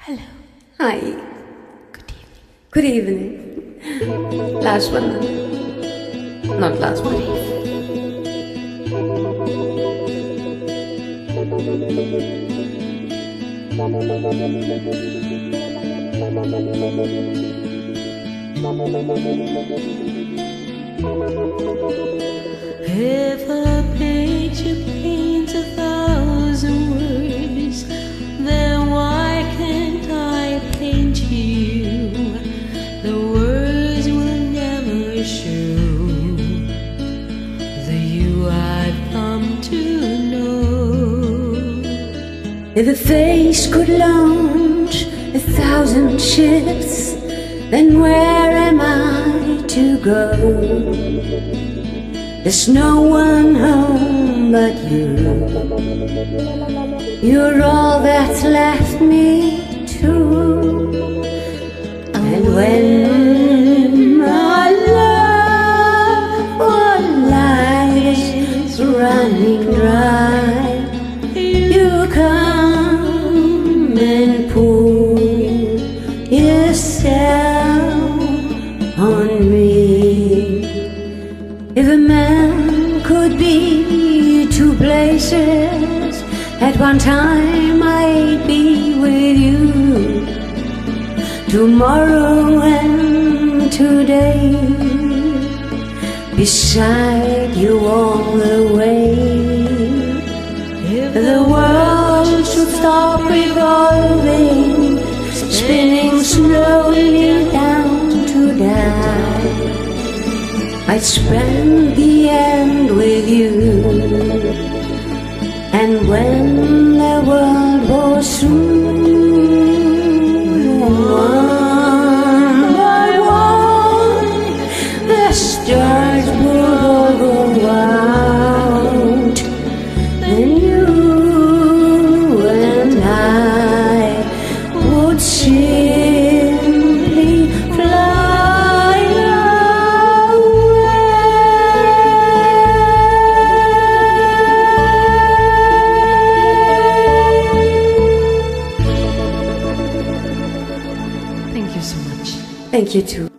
Hello. Hi. Good evening. Good evening. Last one. Not last one. If a picture paints 1,000 words, then why can't I paint you? The words will never show the you I've come to know. If a face could launch 1,000 ships, then where am I to go? There's no one home but you. You're all that's left me to. And when my love for life is running dry, you come and pour yourself on me. If a man could be two places at one time, I'd be with you tomorrow and today, beside you all the way. If the world should stop revolving, spinning slowly down to die, I'd spend the end with you. And when the world was through, one by one, the stars would all go out, then you and I would simply fly away. Thank you so much. Thank you too.